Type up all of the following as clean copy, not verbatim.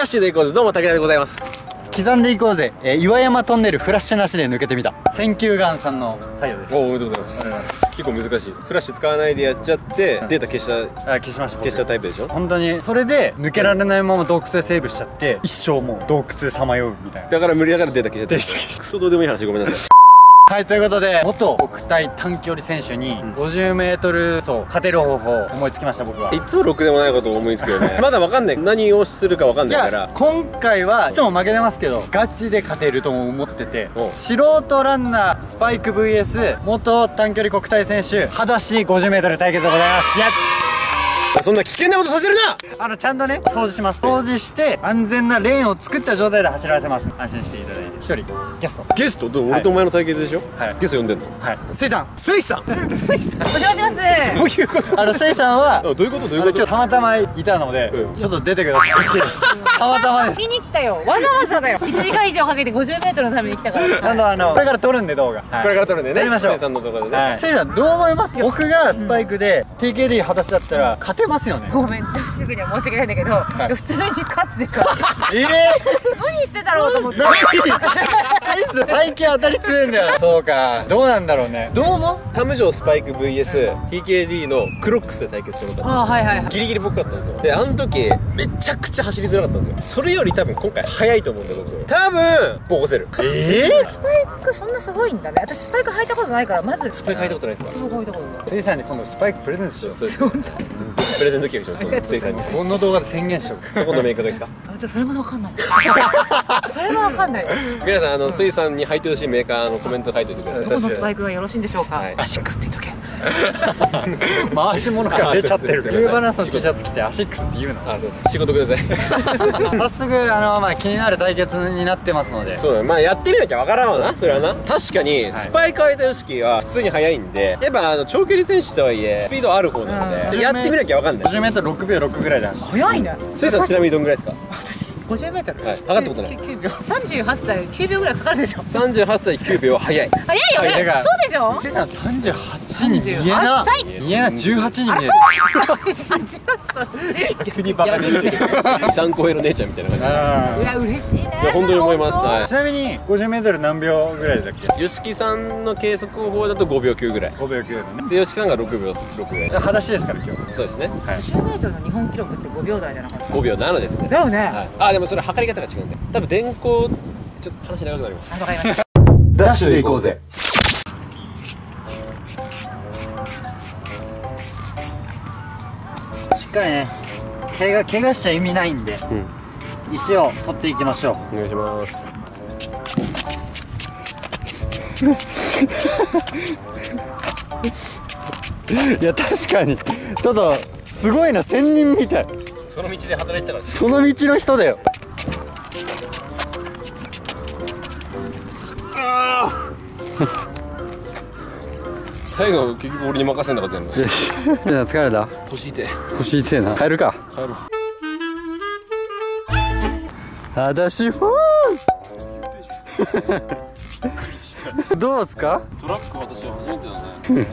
ダッシュで行こうぜ。どうも武田でございます。 刻んでいこうぜ、岩山トンネルフラッシュなしで抜けてみた。選球眼さんの作業です。 おめでとうございます。結構難しい。フラッシュ使わないでやっちゃってデータ消しました。消したタイプでしょ。本当にそれで抜けられないまま洞窟でセーブしちゃって、一生もう洞窟さまようみたいな。 だから無理だからデータ消しちゃってクソどうでもいい話ごめんなさい。 はい、ということで元国体短距離選手に 50m 走勝てる方法を思いつきました。僕はいつもろくでもないことを思いつくよね。まだわかんない。何をするかわかんないから。 今回はいつも負けてますけどガチで勝てると思ってて、素人ランナースパイク VS 元短距離国体選手裸足 50m 対決でございます。 そんな危険なことさせるな。 ちゃんとね掃除します。掃除して安全なレーンを作った状態で走らせます。安心していただいて。一人ゲスト俺とお前の対決でしょ。ゲスト呼んでんの。はい、水さんお邪魔します。 どういうこと。 水さんはどういうこと今日たまたまいたのでちょっと出てください。たまたまです。 見に来たよ。わざわざだよ。1時間以上かけて 50m のために来たから。 ちゃんとこれから撮るんで動画。これから撮るんでね。 やりましょう。 水さんのところでね。 水さんどう思います？僕がスパイクで TKD 裸足だったら勝てますよね。 ごめん、女子局には申し訳ないんだけど、普通に勝つでしょ。何言ってたろうと思って。 最近当たり強いんだよ。そうか、どうなんだろうね。どう思う？ タムジョースパイク VS TKD のクロックスで対決してもらった。 はいはいはい。 ギリギリ僕だったんですよ。での時めちゃくちゃ走りづらかったんですよ。それより多分今回速いと思うんで僕多分ボコせる。 スパイクそんなすごいんだね。私スパイク履いたことないから。まずスパイク履いたことないですか？ そう履いたことない。 水さんに今度スパイクプレゼントしよう。 プレゼント企画します。水さんにこの動画で宣言しよう。 どこのメーカーですか？ それもわかんない。それもわかんない。 皆さん水さんに履いてほしいメーカーのコメント書いておいてください。 どこのスパイクがよろしいんでしょうか？ アシックスって言っとけ。 回し物が出ちゃってる。ニューバランスの T シャツ着てアシックスって言うの。 そうです。仕事ください。 早速気になる対決になってますので。 そうだ。やってみなきゃわからんわな。それはな。確かにスパイク履いた吉木は普通に速いんで、やっぱ長距離選手とはいえスピードある方なんでやってみなきゃわかんない。 50m6秒6ぐらいだ。 速いね。 水さんちなみにどんぐらいですか ？50m。 はい。測ったことない。 9秒。38歳9秒ぐらいかかるでしょ。 38歳9秒早い。 早いよね。そうでしょ。 水さん38に見えな。見えな。18に見える。 逆にバカにしてる。3個上の姉ちゃんみたいな感じ。 いや嬉しいね。 本当に思います。 ちなみに 50m 何秒ぐらいだっけ？ 吉木さんの計測方法だと5秒9ぐらい。 5秒9 で吉木さんが6秒6ぐらい。 裸足ですから今日。 そうですね。 50m の日本記録って5秒台じゃなかった？ 5秒7ですね。 だよね。 でもそれ測り方が違うんで多分電光ちょっと話長くなります。 わかりました。 ダッシュで行こうぜ。 しっかりね怪我しちゃ意味ないんで、石を取っていきましょう。 お願いします。 いや確かにちょっとすごいな。仙人みたい。 その道で働いてたから。 その道の人だよ。 最後結局俺に任せんだから全部。 疲れた？ 腰痛い。 腰痛いな。帰るか。 帰ろう。 私フびっくりした。 どうすか？ トラック私は初めてだ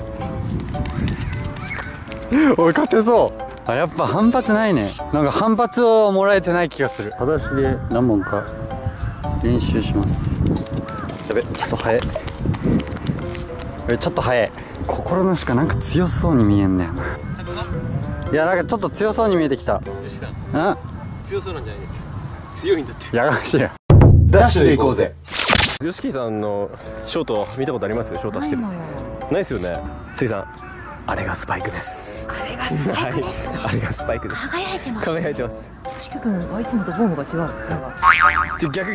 ね。 おい勝てそう。やっぱ反発ないね。なんか反発をもらえてない気がする。裸足で何問か練習します。やべ、ちょっと早い。ちょっと早い。心なしかなんか強そうに見えんだよな。いやなんかちょっと強そうに見えてきた。 吉さん。強そうなんじゃないんだって。強いんだって。 やがましいよ。 ダッシュで行こうぜ。吉木さんのショート見たことあります？ショートしてる。ないですよね。水さん。あれがスパイクです。 あれがスパイクです。 あれがスパイクです。 輝いてます。 輝いてます。 ひくくんはいつもとフォームが違う。なんか。 逆。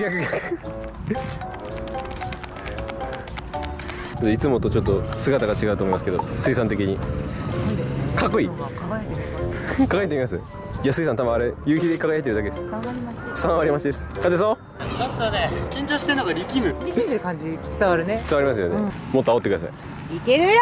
いつもとちょっと姿が違うと思いますけど、水産的にかっこいい。輝いてみます。いや水産多分あれ夕日で輝いてるだけです。3割増しです。勝てそう？ ちょっとね緊張してんのが力むてる感じ伝わるね。 伝わりますよね。もっと煽ってください。 いけるよ。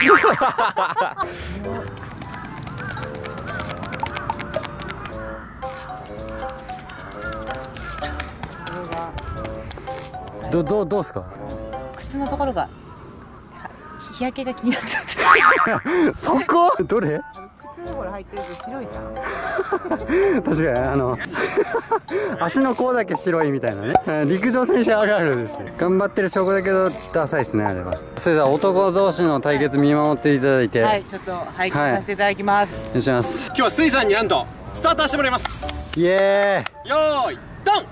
どうすか？ 靴のところが日焼けが気になっちゃって。 そこ？どれ？ 靴ほら入ってると白いじゃん。 確かに足の甲だけ白いみたいなね、陸上選手あるあるです。頑張ってる証拠だけどダサいですね、あれは。それでは男同士の対決見守っていただいて、 はい、ちょっと拝見させていただきます。 お願いします。 今日は水さんになんとスターターしてもらいます。 イエーイ。 よーいドン。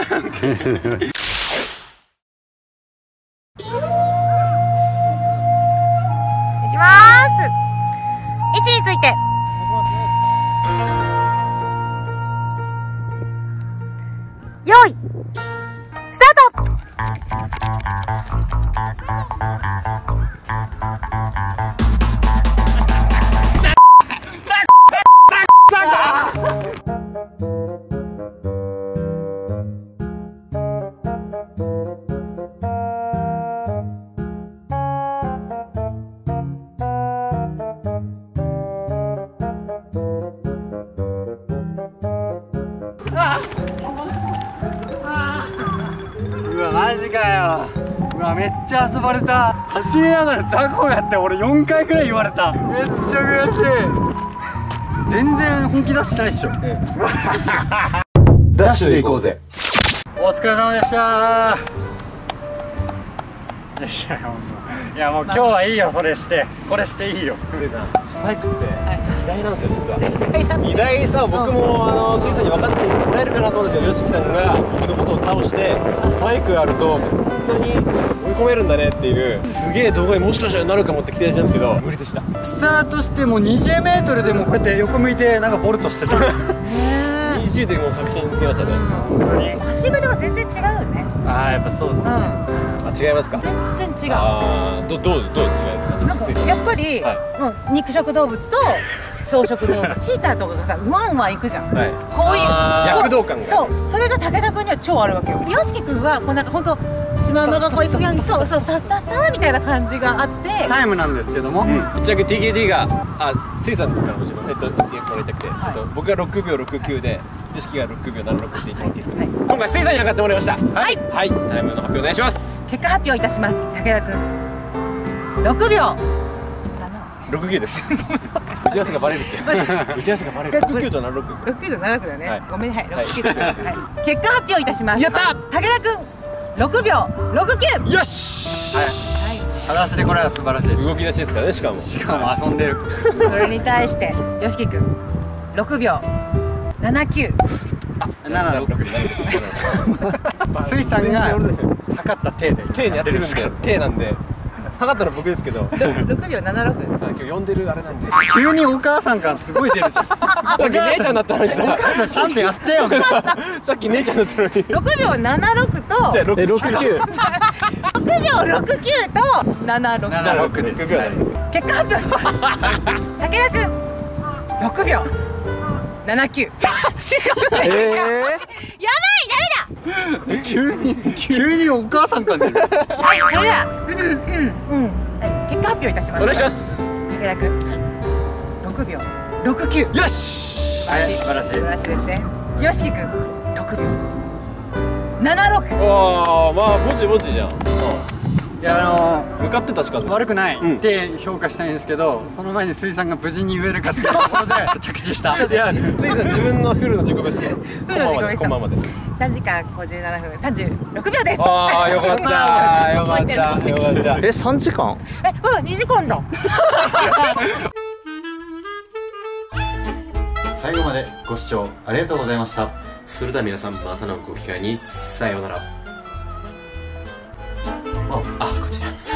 いきまーす。位置について用意スタート。 うわマジかよ。うわめっちゃ遊ばれた。走りながら雑魚やって俺4回くらい言われた。めっちゃ悔しい。全然本気出してないっしょ。 ダッシュで行こうぜ。 お疲れ様でしたー。いやもう今日はいいよ、それしてこれしていいよ。 水さんスパイクって偉大なんですよ実は。偉大さを僕も水さんに分かってもらえるかなと思うんですよ。YOSHIKIさんが僕のことを倒してスパイクあるとこんなに追い込めるんだねっていうすげえ動画にもしかしたらなるかもって期待したんですけど無理でした。 スタートしてもう20メートルでもこうやって横向いてなんかボルトしてた。 20でもう確信つけましたね。 本当に走り方が全然違うよね。 ああやっぱそうですね。 あ、違いますか。 全然違う。 ああ、どう違うなんかやっぱり、もう肉食動物と草食動物チーターとかがさワンワン行くじゃん、こういう躍動感が、 そうそれが武田君には超あるわけよ。YOSHIKI君はこうなんかほんとシマウマがこう行くようにそうさっさっさみたいな感じがあってタイムなんですけども、 ぶっちゃけ TKD が水さんからもちろん言ってもらいたくて、僕が6秒69でYOSHIKIが6秒76って言ってもらっていいですか。今回水さんに測ってもらいました。はいはい、タイムの発表お願いします。 結果発表いたします。武田君6秒 69です。打ち合わせがバレるって。打ち合わせがバレる。69と76です。 69と76だね。ごめんね、はい、69と76。結果発表いたします。やった。武田君6秒69。 よし。はい。 裸足でこれは素晴らしい。 動き出しですからね、しかも遊んでる。 それに対してYOSHIKI君6秒79。 76。水さんが測った手で手にやってるんで、手なんで測ったの僕ですけど 6秒76。 今日呼んでるあれなんで急にお母さん感すごい出るじゃん。さっき姉ちゃんだったのにさ、 お母さんちゃんとやってよ。 さっき姉ちゃんだったのに 6秒76とじゃあ69 6秒69と76です。結果発表します。武田君6秒79。違う。やばい、ダメだ。 急にお母さん感出る。 はい、それでは結果発表いたします。 お願いします。 武田君6秒69。 よし。 素晴らしい。 素晴らしいですね。YOSHIKI君6秒76。 わあ、まあぼちぼちじゃん。 いや向かってたしか悪くないって評価したいんですけど、その前に水さんが無事に言えるかっていうところで着地した。 いや、水さん自分のフルの自己ベスト。 フルの自己ベスト。 こんばんまで。 3時間57分36秒です。 ああ、よかったよかったよかった。 3時間？ 2時間だ。 最後までご視聴ありがとうございました。 それでは皆さん、またのご機会にさようなら。あ、こっちだ。